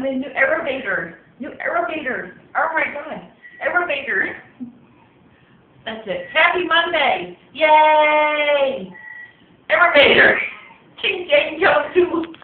mean, new erevator. New erevator. Oh my God. Erevator. That's it. Happy Monday. Yay! Erevator. King James Jones 2.